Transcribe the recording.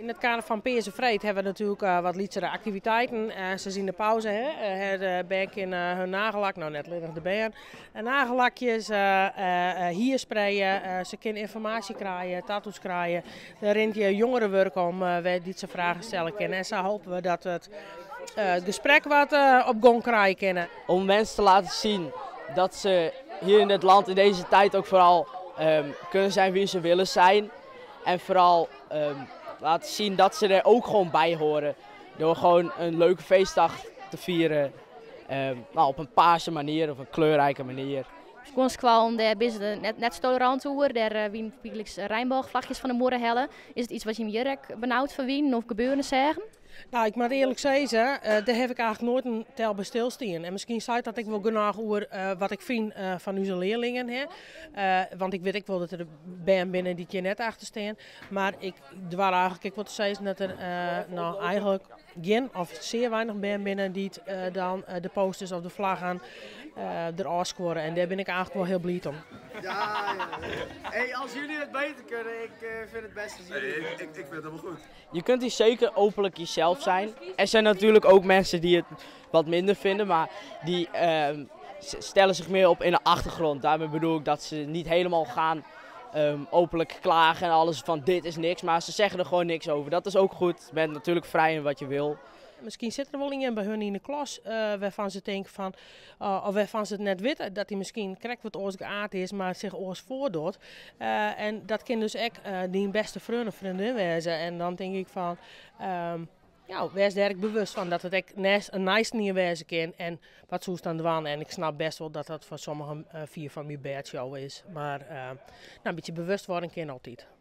In het kader van Peerse Vreed hebben we natuurlijk wat lietsere activiteiten. Ze zien de pauze, het bank in hun nagellak, nou net liggen de been. Nagellakjes, hier sprayen, ze kunnen informatie krijgen, tattoos krijgen. Er rint je jongerenwerk om waar die ze vragen stellen kunnen. En zo hopen we dat het gesprek wat op gang krijgen kunnen. Om mensen te laten zien dat ze hier in het land in deze tijd ook vooral kunnen zijn wie ze willen zijn. En vooral laten zien dat ze er ook gewoon bij horen. Door gewoon een leuke feestdag te vieren. Op een paarse manier of een kleurrijke manier. Gewoon daar zijn net tolerant over. Daar wien Rijnboogvlagjes van de morgen hellen. Is het iets wat je hier benauwd van wien of gebeuren zeggen? Nou, ik moet eerlijk zeggen, daar heb ik eigenlijk nooit een tel bij stilstaan. En misschien zei dat ik wel genoeg over wat ik vind van onze leerlingen. Want ik weet ik wel dat er een binnen die je net achter staan. Maar ik dwaal eigenlijk wat te zeggen dat er nou eigenlijk geen of zeer weinig binnen die dan de posters of de vlaggen er scoren. En daar ben ik eigenlijk wel heel blij om. Ja. Hey, als jullie het beter kunnen, ik vind het best als jullie. Ik vind het helemaal goed. Je kunt hier zeker openlijk jezelf zijn. Er zijn natuurlijk ook mensen die het wat minder vinden, maar die stellen zich meer op in de achtergrond. Daarmee bedoel ik dat ze niet helemaal gaan openlijk klagen en alles van dit is niks, maar ze zeggen er gewoon niks over. Dat is ook goed. Je bent natuurlijk vrij in wat je wil. Misschien zit er wel iemand bij hun in de klas waarvan ze denken van, of waarvan ze het net weten dat hij misschien correct wat oors geaard is, maar zich oors voordoet. En dat kan dus ook die beste vriend of vriendin wezen. En dan denk ik van, wees er bewust van dat het ook een nice nieuw wezen kan. En wat zoest dan doen. En ik snap best wel dat dat voor sommigen 4 van mijn bedshow is. Maar een beetje bewustwording kan altijd.